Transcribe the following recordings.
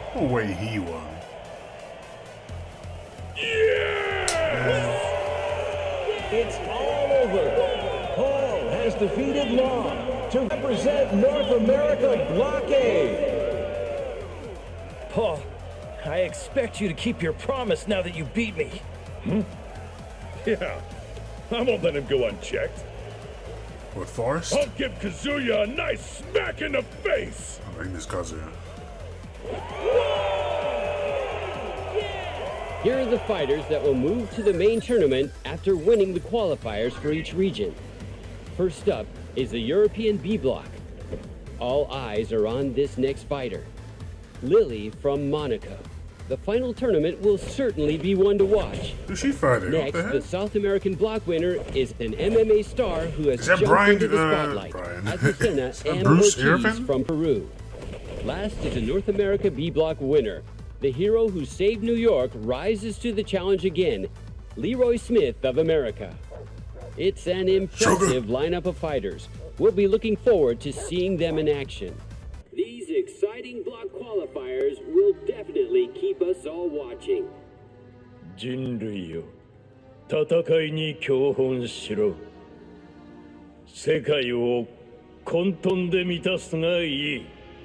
No way he won. It's all over. Paul has defeated Law to represent North America Block A. Paul, I expect you to keep your promise now that you beat me. Yeah, I won't let him go unchecked. What, Forrest? I'll give Kazuya a nice smack in the face. I think this Kazuya. Here are the fighters that will move to the main tournament after winning the qualifiers for each region. First up is the European B block. All eyes are on this next fighter, Lily from Monaco. The final tournament will certainly be one to watch. Who's she fighting? Next, the South American block winner is an MMA star who has jumped into the spotlight, Azucena M. Ortiz from Peru. Last is a North America B block winner. The hero who saved New York rises to the challenge again, Leroy Smith of America. It's an impressive lineup of fighters. We'll be looking forward to seeing them in action. These exciting block qualifiers will definitely keep us all watching. 人類よ、戦いに教本しろ。世界を混沌で満たすがいい。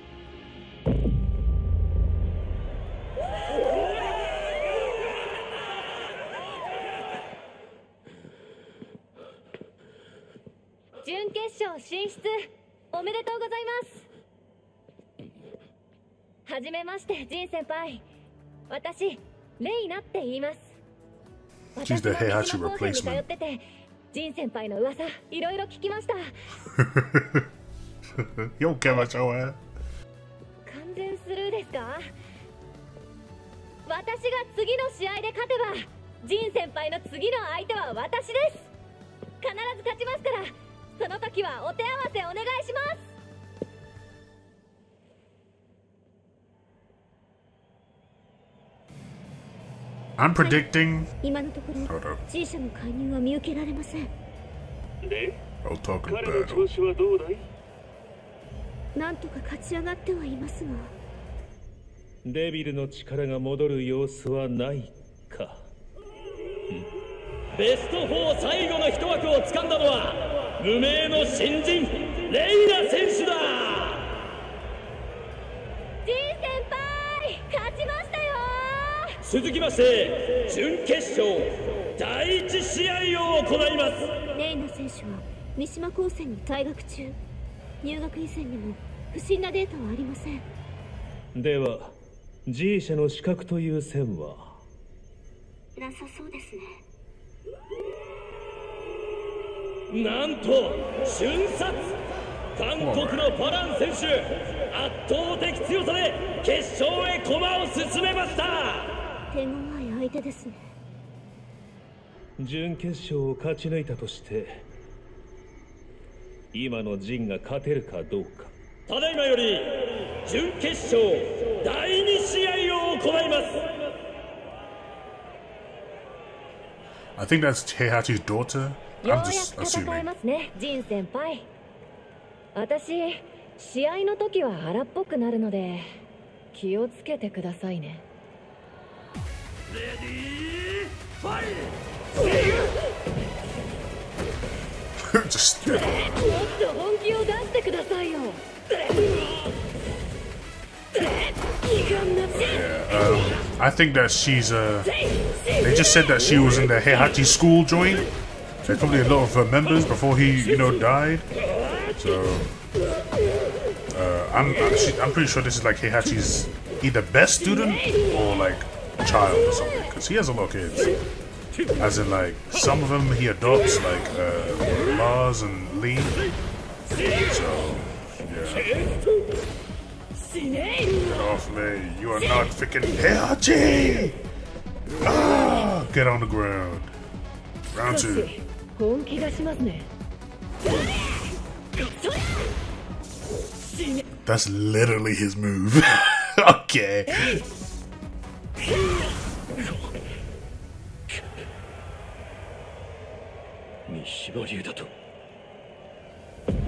準決勝進出おめでとうございます。はじめまして、ジン先輩。私、レイナって言います。私は三島高専に通ってて、ジン先輩の噂いろいろ聞きました。 よけましょう。完全スルーですか？私が次の試合で勝てば、ジン先輩の次の相手は私です。必ず勝ちますから。その時はお手合わせお願いします。 I'm predicting. 今のところ G 社の介入は見受けられません。 で、 I'll talk 彼の調子はどうだい？ なんとか勝ち上がってはいますが。 デビルの力が戻る様子はないか。ベスト4最後の一枠を掴んだのは無名の新人レイナ選手だ。 ジン先輩、勝ちましたよ。 続きまして準決勝第1試合を行います。 レイナ選手は三島高専に退学中。入学以前にも不審なデータはありません。 では G 社の資格という線はなさそうですね。 なんと瞬殺、韓国のパラン選手、圧倒的強さで決勝へ駒を進めました。 手強い相手ですね。 準決勝を勝ち抜いたとして今のジンが勝てるかどうか。ただいまより準決勝第2試合を行います。 I think that's Heihachi's daughter. ようやく戦えますね、ジン先輩。私、試合の時は荒っぽくなるので気をつけてくださいね。 レディーファイト。Just もっと本気を出してくださいよ。 I think that she's they just said that she was in the Heihachi school joint. There's probably a lot of her members before he, died. So I'm pretty sure this is like Heihachi's either best student or like child or something, because he has a lot of kids. As in, like, some of them he adopts, like Lars and Lee. So yeah. Get off me! You are not freaking Heihachi! Ah! Get on the ground. Round 2. 本気出しますね。 That's literally his move. Okay.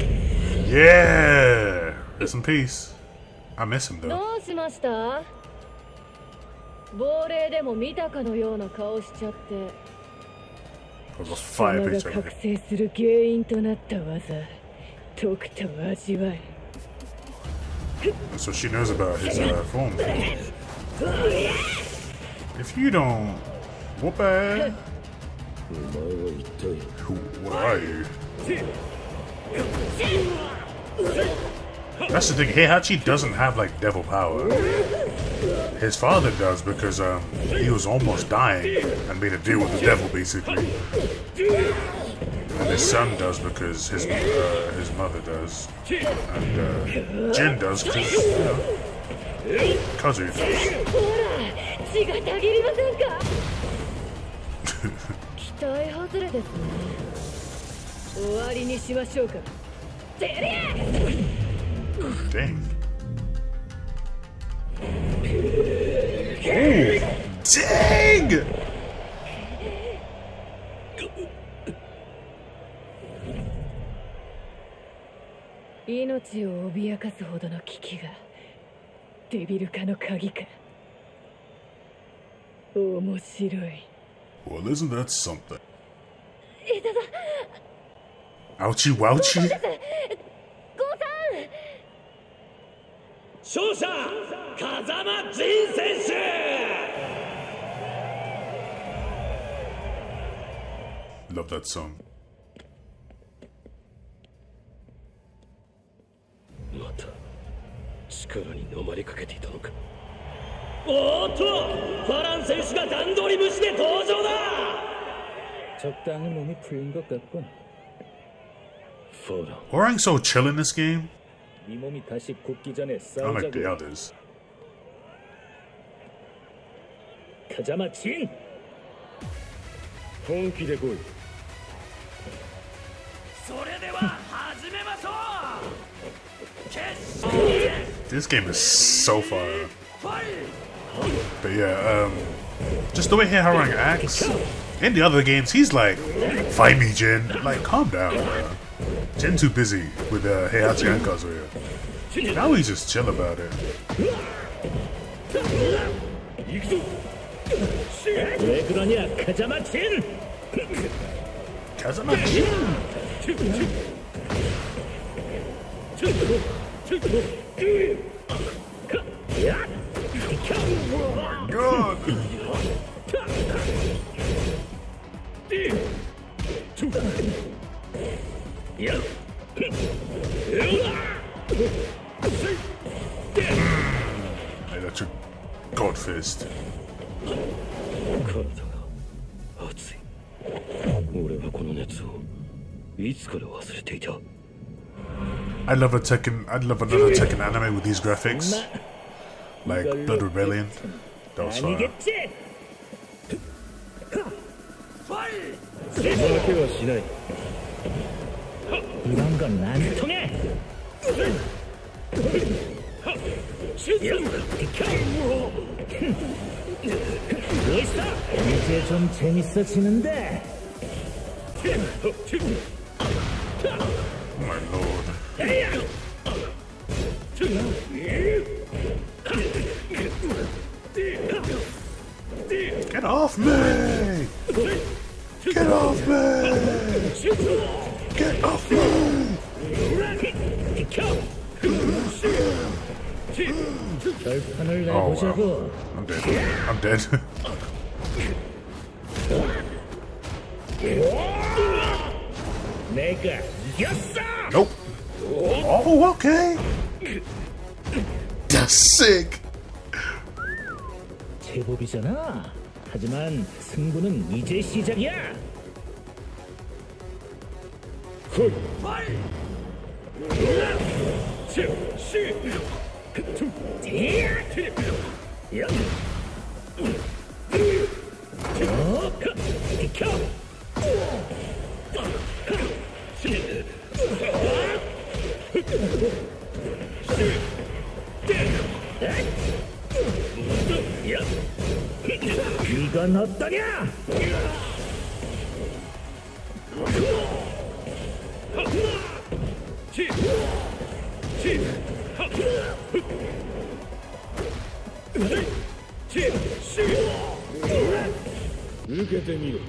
Yeah. Rest in peace. I miss him though. どうしました？ 亡霊でも見たかのような顔しちゃって。 貴様が覚醒する原因となった技、とくと味わえ。 So she knows about his form. If you don't, what bad? What are you? That's the thing. Heihachi doesn't have like devil power. His father does because he was almost dying and made a deal with the devil basically. And his son does because his mother does, and Jin does because Kazu does. 期待外れですね。終わりにしましょうか。てりゃ。 Dang. Oh, dang! 命を脅かすほどの危機がデビル化の鍵か。面白い。 Well, isn't that something? 伊田さん。 Ouchie wouchie? ゴーさん。 勝者風間仁選手。 Love that song. また力に飲まれかけていたのか。おっと、ファラン選手が段取り無視で登場だ。 적당히 몸이 풀린 것 같군. Hwoarang's so chill in this game. 네 몸이 다시 굳기 전에 Unlike the 싸우자고. others. 가자마 진. 本気で来い。 それでは始めましょう。決勝。 This game is so fire. But yeah, just the way Hwoarang acts. In the other games, he's like, "Fight me, Jin." Like, calm down, bro. Jin's too busy with Heihachi and Kazuya. Now he's just chill about it. 왜 그러냐, 가자마 진. Kazama Jin. God. Hey, that's a god fist. 体が熱い。俺はこの熱をいつから忘れていた。 I'd love another Tekken anime with these graphics. Like Blood Rebellion. That was fire. 아니겠지. 負けはしない。 이런 건 안 통해. 이제 좀 재밌어지는데. Oh my lord. Get off me! Get off me! Get off me! 결판을 Oh 내보자고. wow. I'm dead. I'm dead. 내가 이겼어. Nope. Oh, okay. That's sick. 제법이잖아. 하지만 승부는 이제 시작이야. 이건 어떠냐? 受けてみろ。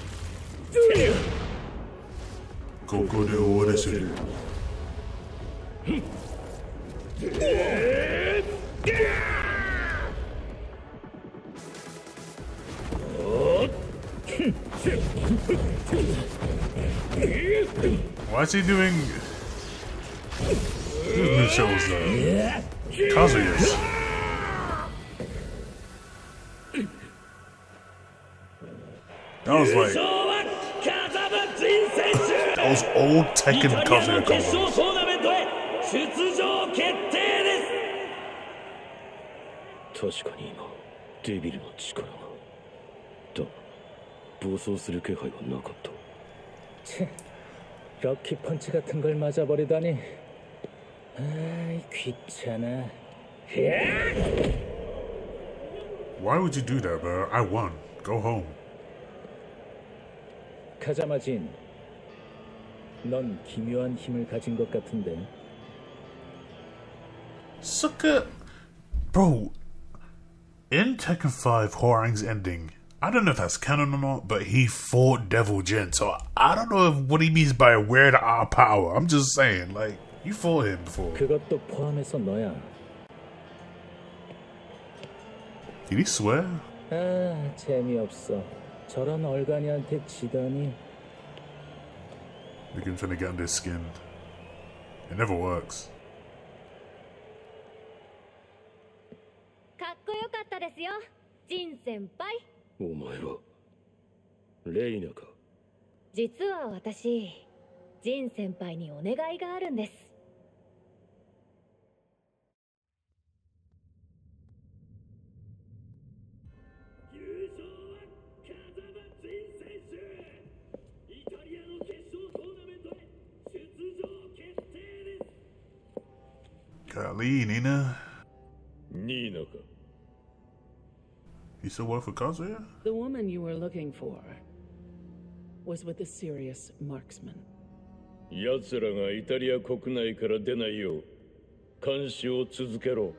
ここで終わらせる。Why is he doing? This shows Kazuya's. That was like that was old Tekken Kazuya combos. 確かに今デビルの力がだ暴走する気配はなかった。 럭키 펀치 같은 걸 맞아버리다니. 아이 귀찮아. Why would you do that, bro? I won. Go home. 카자마 진, 넌 기묘한 힘을 가진 것 같은데. Sucker, bro. In Tekken 5, Hwoarang's ending. I don't know if that's canon or not, but he fought Devil Jin, so I don't know what he means by wear the art power. I'm just saying, like, you fought him before. 그것도 포함해서 너야. Did he swear? 아, 재미없어. 저런 얼간이한테 지다니. Look at him trying to get under his skin. It never works. かっこよかったですよ、ジン先輩。 お前はレイナか。 実は私、ジン先輩にお願いがあるんです。 優勝は風間仁選手。イタリアの決勝トーナメントへ出場決定です。 Golly, Nina. ニーナか。 You still work for Kazuya? The woman you were looking for was with a serious marksman. 奴らがイタリア国内から出ないよう監視を続けろ。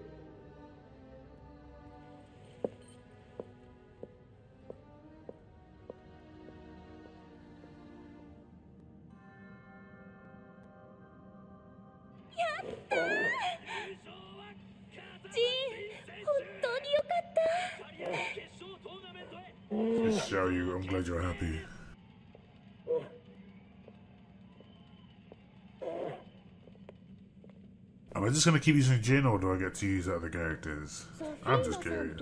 Show you, I'm glad you're happy. Am I just gonna keep using Jin or do I get to use other characters? I'm just curious.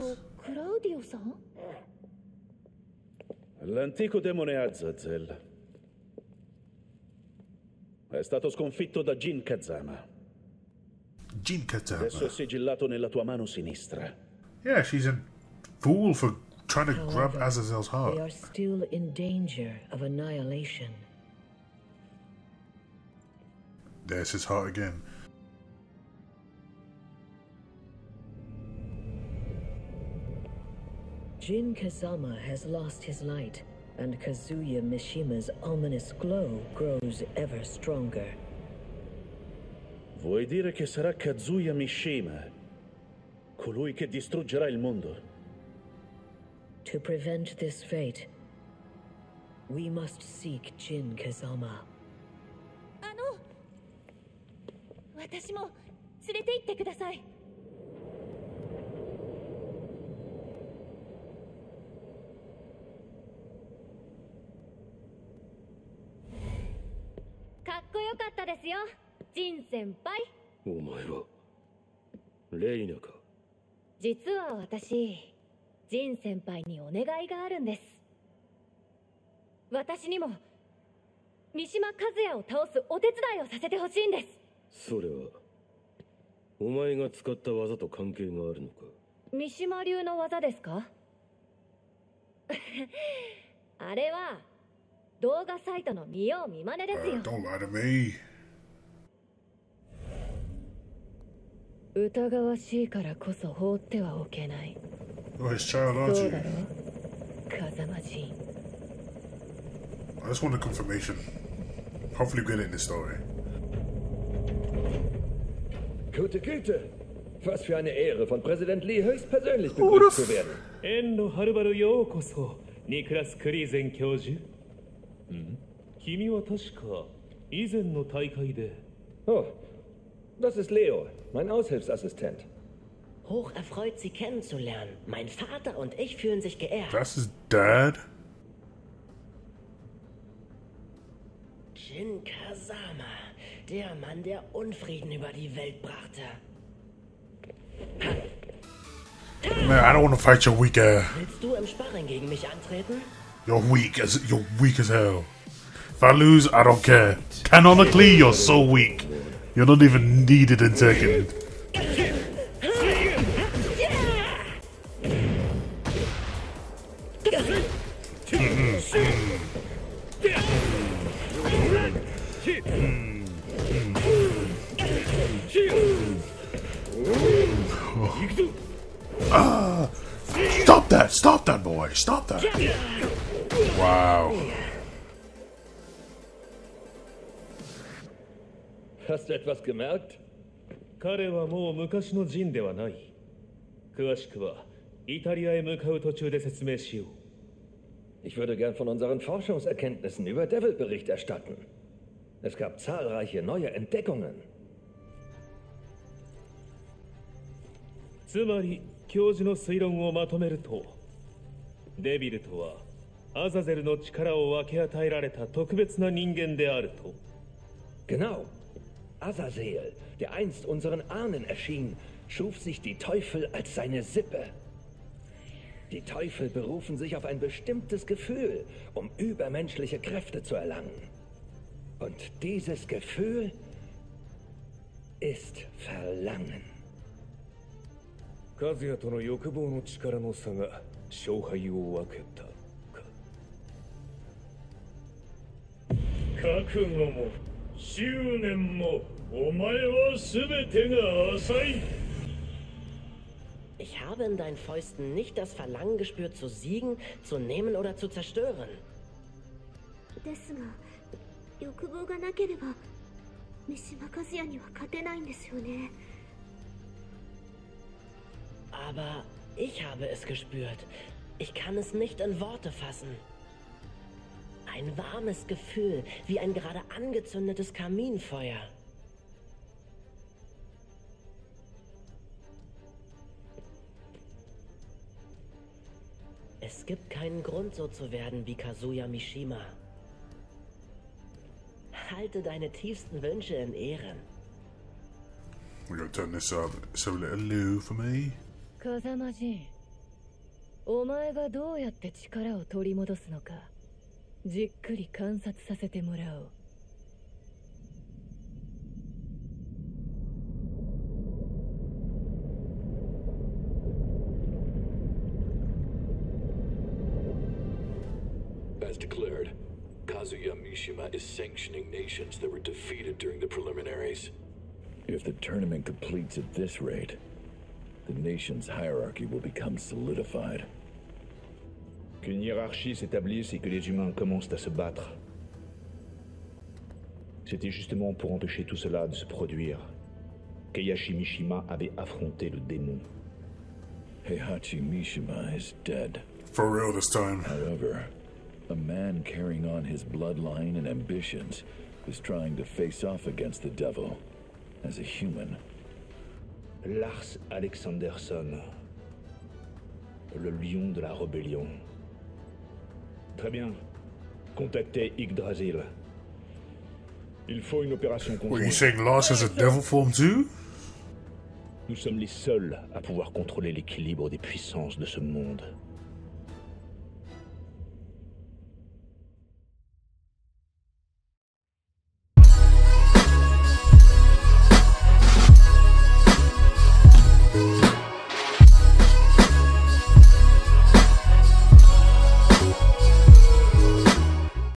L'antico demone Azazel è stato sconfitto da Jin Kazama. Jin Kazama. Adesso è sigillato nella tua mano sinistra. Yeah, she's a fool for trying to grab Azazel's heart. They are still in danger of annihilation. There's his heart again. Jin Kazama has lost his light, and Kazuya Mishima's ominous glow grows ever stronger. Vuoi dire che sarà Kazuya Mishima, colui che distruggerà il mondo? To prevent this fate, we must seek Jin Kazama. 私も連れて行ってください。かっこよかったですよ、ジン先輩。 お前はレイナか。 実は私、ジン先輩にお願いがあるんです。私にも三島和也を倒すお手伝いをさせてほしいんです。 それはお前が使った技と関係があるのか。 三島流の技ですか？あれは動画サイトの見よう見まねですよ。 Don't lie to me. 疑わしいからこそ放ってはおけない。 You're his child, aren't そう you? だろ、風間仁。 I just want a confirmation. Hopefully we get it in this story. Kota Kota, Was für eine Ehre, von Präsident Lee höchstpersönlich begrüßt zu werden. Enno Harubaru Yokoso, Niklas Kriesen教授。君は確か以前の大会で。 Oh, das ist Leo, mein Aushilfsassistent. Hoch erfreut, Sie kennenzulernen. Mein Vater und ich fühlen sich geehrt. Das ist Dad? Jin Kazama, der Mann, der Unfrieden über die Welt brachte. Man, I don't want to fight your weak ass. Willst du im Sparring gegen mich antreten? You're weak as hell. If I lose, I don't care. Canonically, you're so weak. You're not even needed in Tekken. Stop that, boy! Stop that! Wow. Hast du etwas gemerkt? 彼はもう昔のジンではない。詳しくはイタリアへ向かう途中で説明しよう。 Ich würde gern von unseren Forschungserkenntnissen über Devil Bericht erstatten. Es gab zahlreiche neue Entdeckungen. つまり教授の推論をまとめると、デビルとはアザゼルの力を分け与えられた特別な人間であると。 Genau. Azazel, der einst unseren Ahnen erschien, schuf sich die Teufel als seine Sippe. Die Teufel berufen sich auf ein bestimmtes Gefühl, um übermenschliche Kräfte zu erlangen. Und dieses Gefühl ist Verlangen. 和也との欲望の力の差が勝敗を分けたか。 覚悟も執念もお前は全てが浅い。 Ich habe in deinen Fäusten nicht das Verlangen gespürt, zu siegen, zu nehmen oder zu zerstören. ですが、欲望がなければ三島和也には勝てないんですよね。 Aber ich habe es gespürt. Ich kann es nicht in Worte fassen. Ein warmes Gefühl, wie ein gerade angezündetes Kaminfeuer. Es gibt keinen Grund, so zu werden wie Kazuya Mishima. Halte deine tiefsten Wünsche in Ehren. We're gonna turn this up. It's a little low for me. 風間仁、お前がどうやって力を取り戻すのか、じっくり観察させてもらおう。 As declared, Kazuya Mishima is sanctioning nations that were defeated during the preliminaries. If the tournament completes at this rate, the nation's hierarchy will become solidified. Qu'une hiérarchie s'établisse et que les humains commencent à se battre. C'était justement pour empêcher tout cela de se produire qu'Eihachi Mishima avait affronté le démon. Heihachi Mishima is dead. For real this time. However, a man carrying on his bloodline and ambitions is trying to face off against the devil as a human. Lars Alexanderson, le lion de la rébellion. Très bien. Contactez Yggdrasil. Il faut une opération conjointe. Were you saying Lars has a devil form too? Nous sommes les seuls à pouvoir contrôler l'équilibre des puissances de ce monde.